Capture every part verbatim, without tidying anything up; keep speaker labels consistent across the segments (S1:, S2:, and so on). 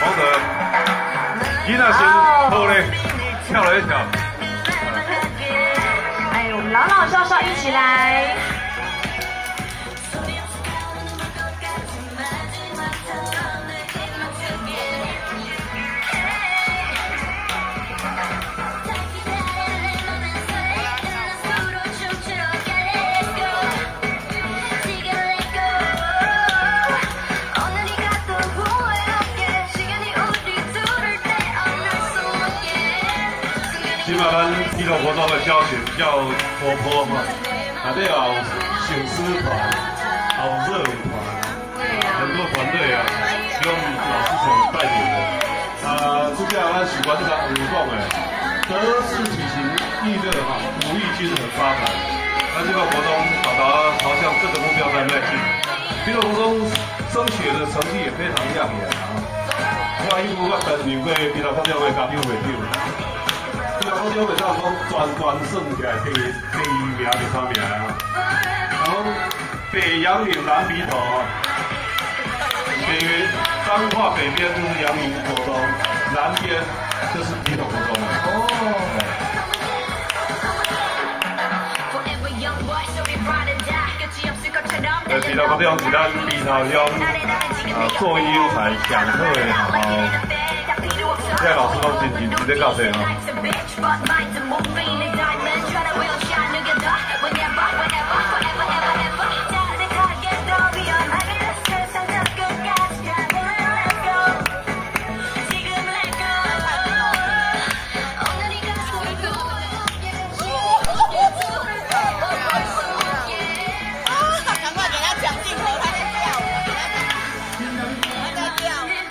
S1: 同德，囡仔先好嘞，跳了一跳。
S2: 哎，我们老老少少一起来。
S1: 起码咱娱乐活动的消息比较活泼嘛，还得有醒狮团、好热舞团，很多团队啊，希望老师所带领的。啊，接下来咱喜欢这个舞动诶，德智体型艺乐哈，武艺均衡发展。那这个活动朝达朝向这个目标在迈进。娱乐活动升学的成绩也非常亮眼啊。我因为我担任过娱乐发展会家长会长。 我讲袂当讲全团算起来第第二名、第三名啊。然后北阳岭蓝鼻头啊，北彰化北边就是阳明国中，南边就是鼻头国中了。哦。呃，鼻头国中是咱鼻头乡啊，做英才享课的好好。现在老师都真认真在教这啊。 But mine's a movie in a diamond. Try to will shine together. Whenever, whenever, forever, ever, ever. Down the car, get down beyond. I get this kiss and just go gas. Drive it, let's go. 지금 let go. 오늘이가 소리도.
S3: 啊，赶快给他讲镜头，他在跳，他在跳。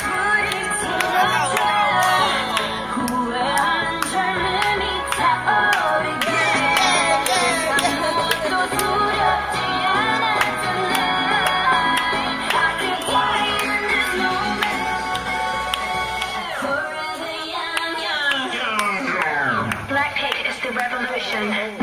S2: Blackpink is the revolution.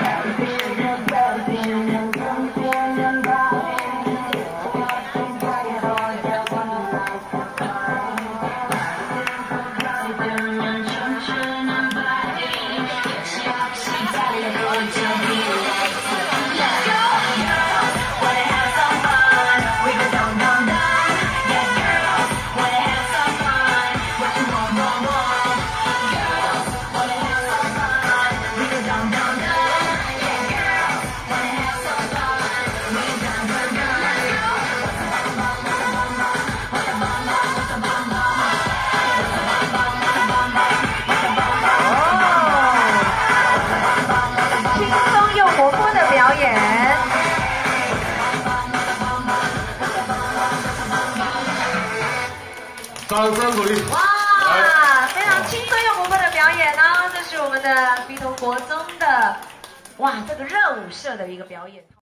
S1: 掌声鼓励！
S2: 哇，非常轻松又活泼的表演呢，这是我们的鼻头国中的哇，这个热舞社的一个表演。